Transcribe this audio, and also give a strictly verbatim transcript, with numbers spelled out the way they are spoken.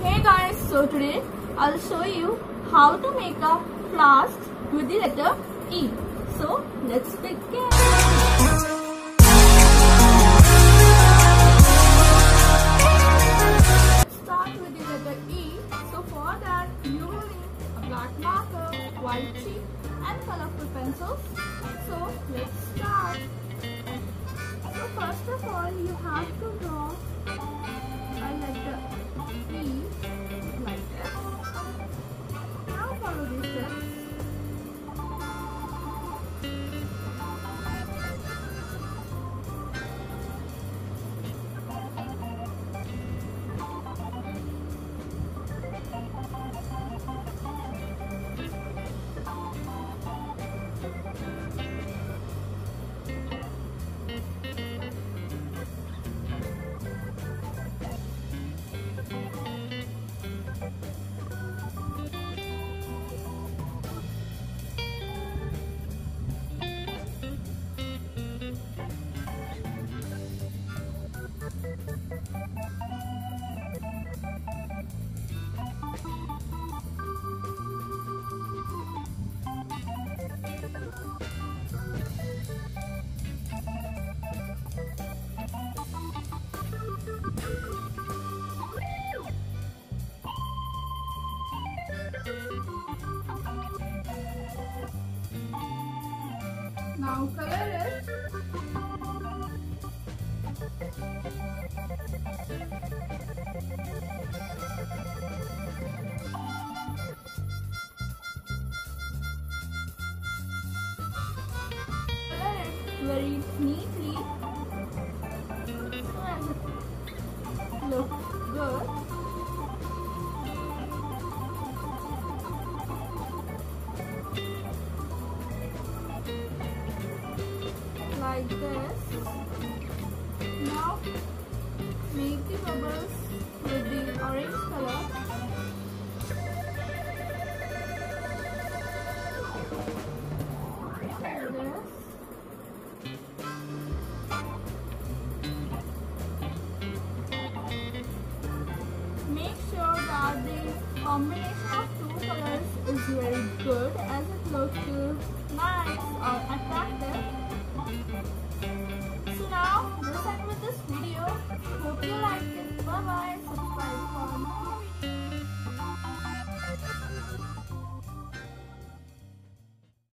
Hey guys, so today I'll show you how to make a flask with the letter E. So let's begin. Start with the letter E. So for that you will need a black marker, white sheet and colorful pencils. So let's start. So first of all you have to draw a letter E like this. Now follow these steps. Now color it. Color it very neatly so as it looks good. Like this. Now make the bubbles with the orange color. Like this. Make sure that the combination